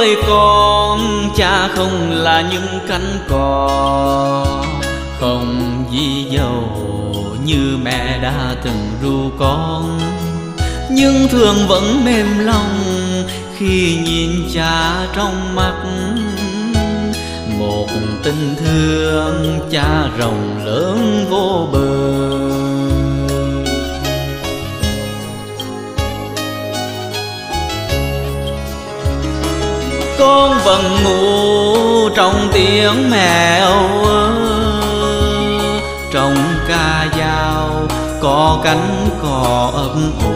với con, cha không là những cánh cò, không vì giàu như mẹ đã từng ru con, nhưng thường vẫn mềm lòng khi nhìn cha trong mắt. Một tình thương cha rộng lớn vô bờ. Con vẫn ngủ trong tiếng mẹ âu ơ, trong ca dao có cánh cò ấp ủ,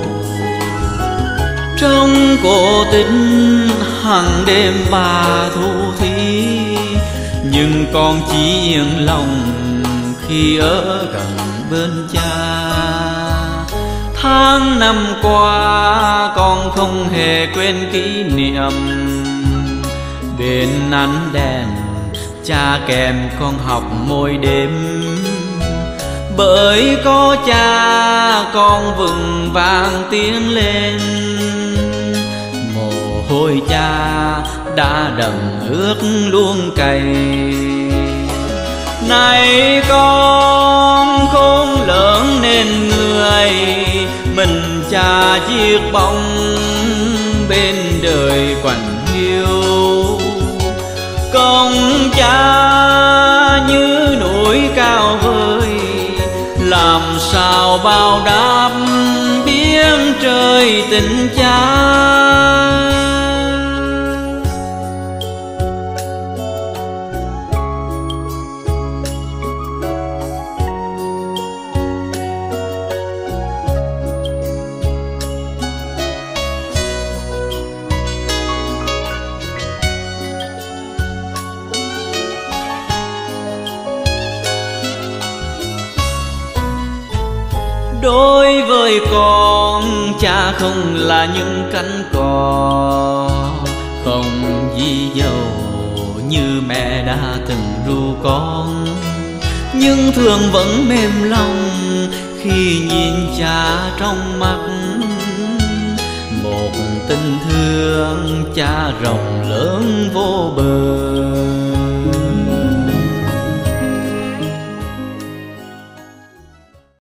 trong cổ tích hàng đêm bà thu thí. Nhưng con chỉ yên lòng khi ở gần bên cha. Tháng năm qua con không hề quên kỷ niệm, bên ánh đèn cha kèm con học mỗi đêm. Bởi có cha con vững vàng tiến lên, mồ hôi cha đã đầm ướt luôn cày. Này con khôn lớn nên người, mình cha chiếc bóng bên đời quạnh hiu. Công cha như núi cao vời, làm sao bao đáp biển trời tình cha. Đối với con, cha không là những cánh cò, không vì giàu như mẹ đã từng ru con, nhưng thường vẫn mềm lòng khi nhìn cha trong mắt. Một tình thương cha rộng lớn vô bờ.